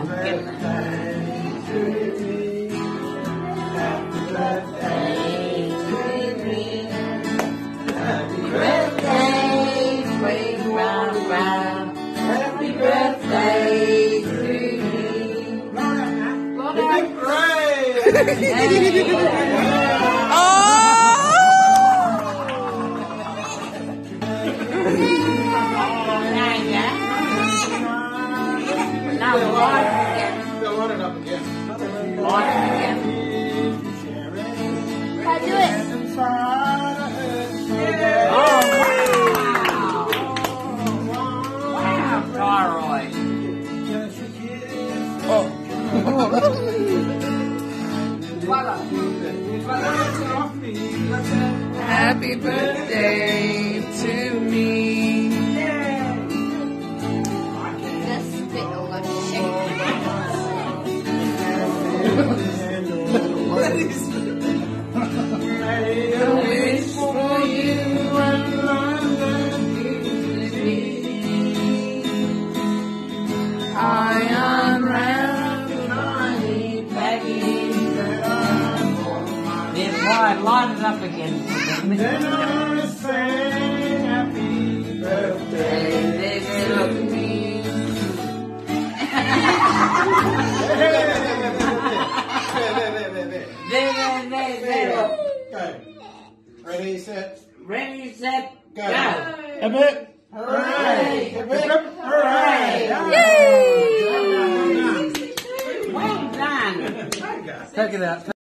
on, get it. Happy birthday to me. Happy birthday, swing round, round. Happy birthday to me. Lord, I'm Now water again. Load it up again. Water again. How do it? Oh, wow. Wow, Carroy. Happy birthday to me. Just spit all over the shit. A wish for you and London beauty. I unwrap my package. This wide, line it up again. Then I say happy birthday. They look at me. There. Okay. Ready, set, Ready, set, go. go. Hip hip. Hooray! Hip hip. Hooray! Well done. Take it out.